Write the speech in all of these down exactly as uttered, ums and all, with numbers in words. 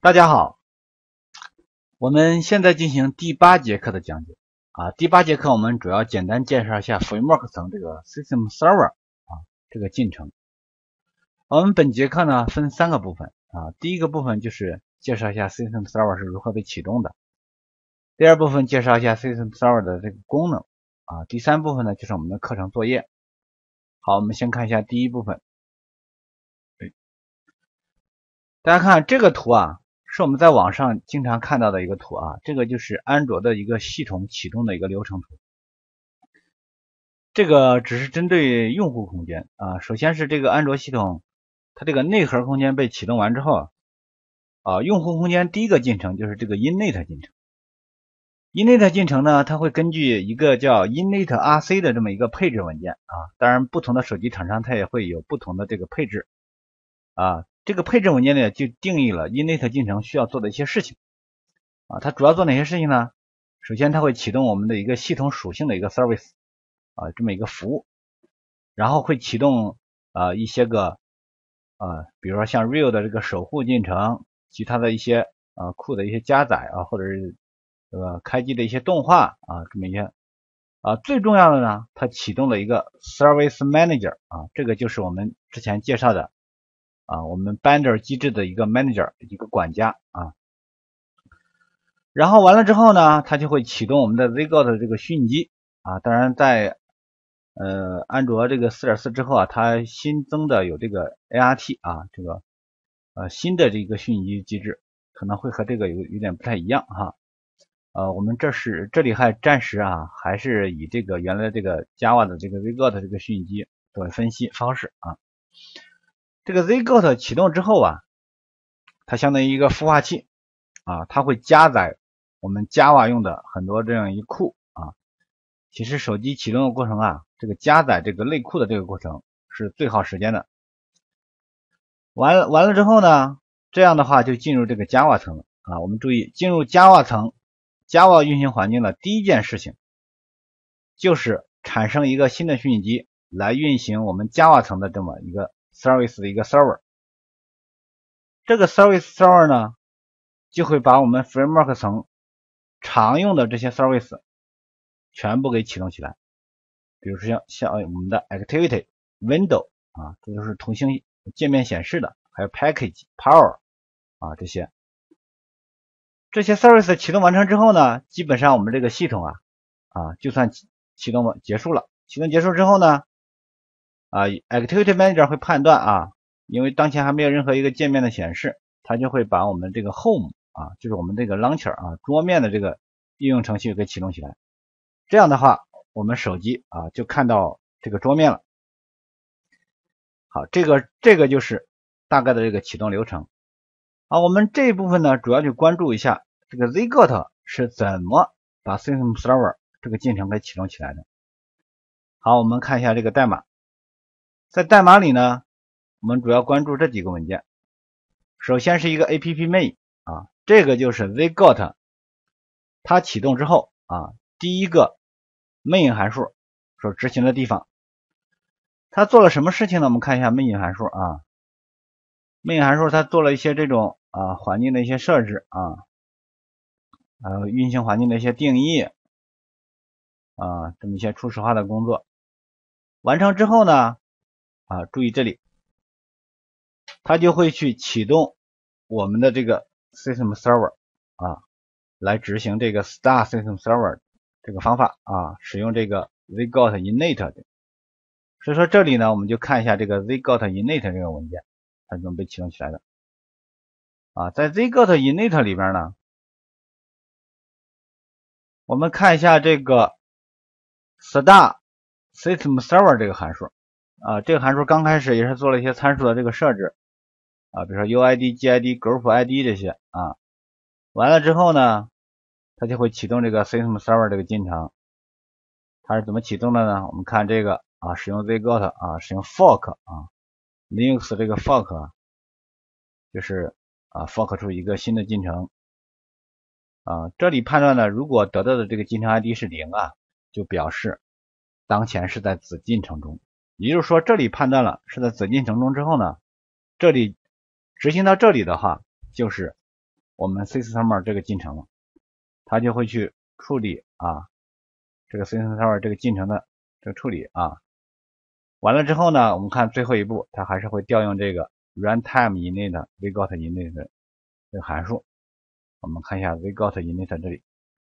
大家好，我们现在进行第八节课的讲解啊。第八节课我们主要简单介绍一下 Framework 层这个 System Server 啊这个进程。我们本节课呢分三个部分啊，第一个部分就是介绍一下 System Server 是如何被启动的，第二部分介绍一下 System Server 的这个功能啊，第三部分呢就是我们的课程作业。好，我们先看一下第一部分。大家看这个图啊，是我们在网上经常看到的一个图啊，这个就是安卓的一个系统启动的一个流程图。这个只是针对用户空间啊，首先是这个安卓系统，它这个内核空间被启动完之后啊，用户空间第一个进程就是这个 init 进程。init 进程呢，它会根据一个叫 init.rc 的这么一个配置文件啊，当然不同的手机厂商它也会有不同的这个配置啊。这个配置文件呢，就定义了 init 进程需要做的一些事情啊。它主要做哪些事情呢？首先，它会启动我们的一个系统属性的一个 service 啊，这么一个服务，然后会启动啊一些个啊，比如说像 real 的这个守护进程，其他的一些啊库的一些加载啊，或者是这个开机的一些动画啊，这么一些啊。最重要的呢，它启动了一个 service manager 啊，这个就是我们之前介绍的。啊，我们 Binder 机制的一个 manager 一个管家啊，然后完了之后呢，它就会启动我们的 Zgot 这个虚拟机啊。当然在呃安卓这个 四点四 之后啊，它新增的有这个 A R T 啊，这个呃新的这个虚拟机机制可能会和这个有有点不太一样哈。呃，我们这是这里还暂时啊，还是以这个原来这个 Java 的这个 Zgot 这个虚拟机作为分析方式啊。这个 Zgot 启动之后啊，它相当于一个孵化器啊，它会加载我们 Java 用的很多这样一库啊。其实手机启动的过程啊，这个加载这个类库的这个过程是最耗时间的。完了完了之后呢，这样的话就进入这个 Java 层了啊。我们注意，进入 Java 层 ，Java 运行环境的第一件事情就是产生一个新的虚拟机来运行我们 Java 层的这么一个 service 的一个 server。这个 service server 呢，就会把我们 framework 层常用的这些 service 全部给启动起来。比如说像像我们的 activity window 啊，这就是图形界面显示的，还有 package power 啊，这些这些 service 启动完成之后呢，基本上我们这个系统啊啊就算启动结束了。启动结束之后呢，啊 activity manager 会判断啊，因为当前还没有任何一个界面的显示，它就会把我们这个 home 啊，就是我们这个 launcher 啊，桌面的这个应用程序给启动起来。这样的话，我们手机啊就看到这个桌面了。好，这个这个就是大概的这个启动流程。啊，我们这一部分呢，主要就关注一下这个 Zgot 是怎么把 System Server 这个进程给启动起来的。好，我们看一下这个代码。在代码里呢，我们主要关注这几个文件。首先是一个 app main 啊，这个就是 Zgot 它启动之后啊，第一个 main 函数所执行的地方。它做了什么事情呢？我们看一下 main 函数啊。main 函数它做了一些这种啊环境的一些设置啊，还有运行环境的一些定义啊，这么一些初始化的工作。完成之后呢，啊，注意这里，它就会去启动我们的这个 System Server 啊，来执行这个 Start System Server 这个方法啊，使用这个 Zgot init 的。所以说这里呢，我们就看一下这个 Zgot init 这个文件，它怎么被启动起来的啊。在 Zgot init 里边呢，我们看一下这个 Start System Server 这个函数啊，这个函数刚开始也是做了一些参数的这个设置啊，比如说 U I D、G I D、Group I D 这些啊。完了之后呢，它就会启动这个 System Server 这个进程。它是怎么启动的呢？我们看这个啊，使用 Zgot 啊，使用 fork 啊 ，Linux 这个 fork 啊，就是啊 fork 出一个新的进程啊。这里判断呢，如果得到的这个进程 I D 是零啊，就表示当前是在子进程中。也就是说，这里判断了是在子进程中之后呢，这里执行到这里的话，就是我们 System Server 这个进程了，它就会去处理啊这个 System Server 这个进程的这个处理啊。完了之后呢，我们看最后一步，它还是会调用这个 runtime init wgot init 这个函数。我们看一下 wgot init 这里，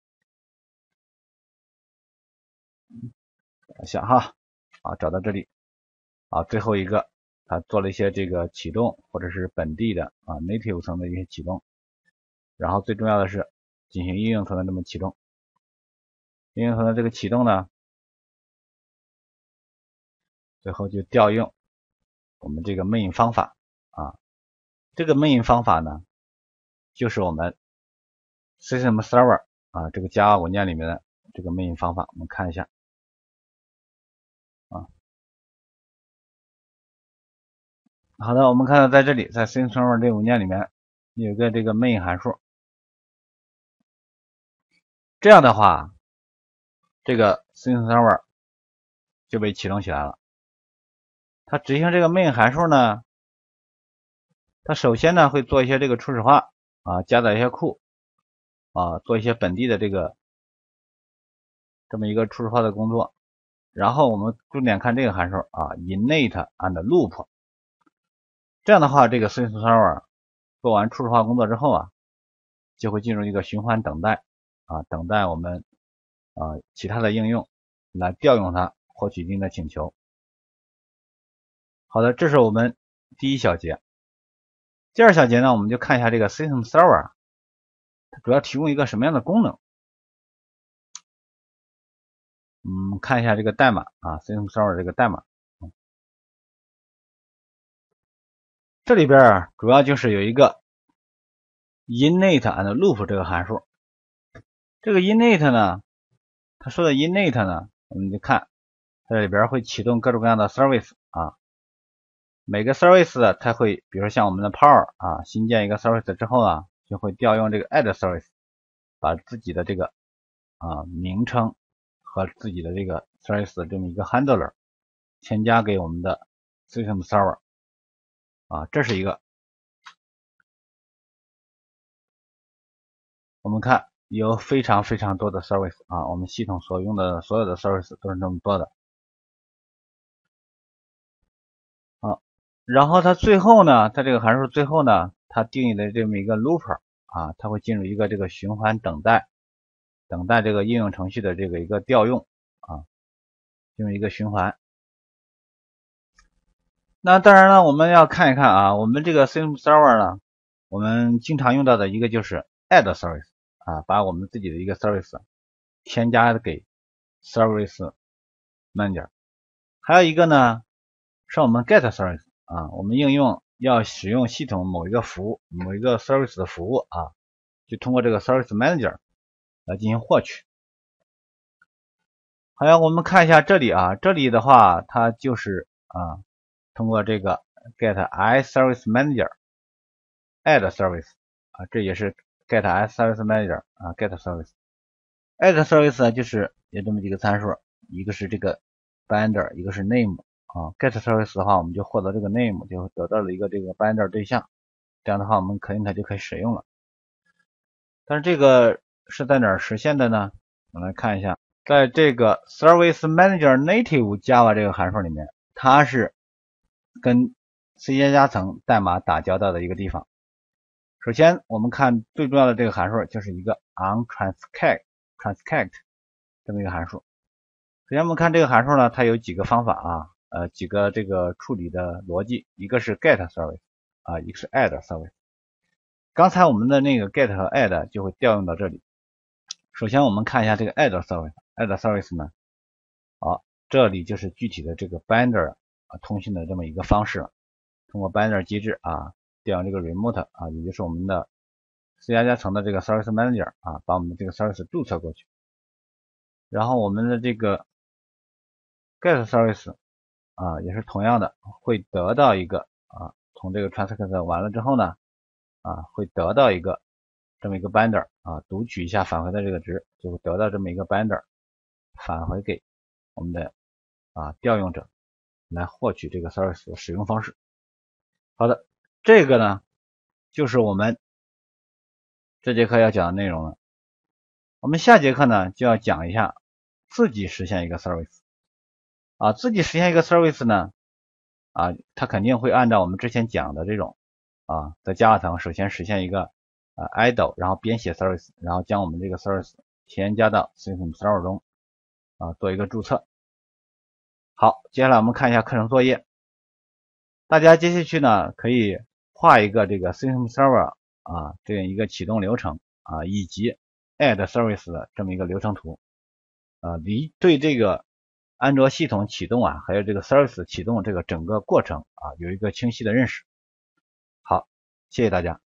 想哈，啊，找到这里，啊，最后一个，它做了一些这个启动或者是本地的啊 native 层的一些启动，然后最重要的是进行应用层的这么启动。应用层的这个启动呢，最后就调用我们这个 main 方法啊，这个 main 方法呢，就是我们 system server 啊这个 Java 文件里面的这个 main 方法，我们看一下啊。好的，我们看到在这里，在 system server 这个文件里面有一个这个 main 函数，这样的话，这个 system server 就被启动起来了。它执行这个 main 函数呢，它首先呢会做一些这个初始化啊，加载一些库啊，做一些本地的这个这么一个初始化的工作。然后我们重点看这个函数啊 ，init and loop。这样的话，这个 system server 做完初始化工作之后啊，就会进入一个循环等待啊，等待我们啊其他的应用来调用它，获取一定的请求。好的，这是我们第一小节。第二小节呢，我们就看一下这个 system server 它主要提供一个什么样的功能。嗯，看一下这个代码啊 ，system server 这个代码。这里边主要就是有一个 init and loop 这个函数。这个 init 呢，它说的 init 呢，我们就看它这里边会启动各种各样的 service 啊。每个 service 它会，比如说像我们的 Power 啊，新建一个 service 之后啊，就会调用这个 add service， 把自己的这个啊名称和自己的这个 service 的这么一个 handler 添加给我们的 system server 啊，这是一个。我们看有非常非常多的 service 啊，我们系统所用的所有的 service 都是这么多的。好，然后它最后呢，它这个函数最后呢，它定义的这么一个 looper 啊，它会进入一个这个循环等待，等待这个应用程序的这个一个调用啊，进入一个循环。那当然了，我们要看一看啊，我们这个 system server 呢，我们经常用到的一个就是 add service 啊，把我们自己的一个 service 添加给 service manager。还有一个呢，是我们 get service 啊，我们应用要使用系统某一个服务、某一个 service 的服务啊，就通过这个 service manager 来进行获取。好像我们看一下这里啊，这里的话它就是啊，通过这个 get iService manager add service 啊，这也是 get iService manager 啊 get service add service 呢，就是有这么几个参数，一个是这个 binder， 一个是 name 啊 get service 的话，我们就获得这个 name， 就得到了一个这个 binder 对象，这样的话我们肯定它就可以使用了。但是这个是在哪儿实现的呢？我们来看一下，在这个 Service Manager Native Java 这个函数里面，它是跟 C 加加层代码打交道的一个地方。首先我们看最重要的这个函数就是一个 onTranscate transcate 这么一个函数。首先我们看这个函数呢，它有几个方法啊，呃几个这个处理的逻辑，一个是 get service 啊，一个是 add service。刚才我们的那个 get 和 add 就会调用到这里。首先我们看一下这个 add service，add service 呢，好，这里就是具体的这个 binder 啊通信的这么一个方式了。通过 binder 机制啊，调用这个 remote 啊，也就是我们的 C 加加层的这个 service manager 啊，把我们的这个 service 注册过去。然后我们的这个 get service 啊，也是同样的，会得到一个啊，从这个 transcate 完了之后呢，啊，会得到一个这么一个 binder 啊，读取一下返回的这个值，就会得到这么一个 binder 返回给我们的啊调用者来获取这个 service 的使用方式。好的，这个呢就是我们这节课要讲的内容了。我们下节课呢就要讲一下自己实现一个 service 啊，自己实现一个 service 呢啊，它肯定会按照我们之前讲的这种啊，在 Java 层首先实现一个呃 idle， 然后编写 service， 然后将我们这个 service 添加到 system server 中啊，做一个注册。好，接下来我们看一下课程作业，大家接下去呢可以画一个这个 system server 啊这样一个启动流程啊，以及 add service 的这么一个流程图啊，离对这个安卓系统启动啊，还有这个 service 启动这个整个过程啊，有一个清晰的认识。好，谢谢大家。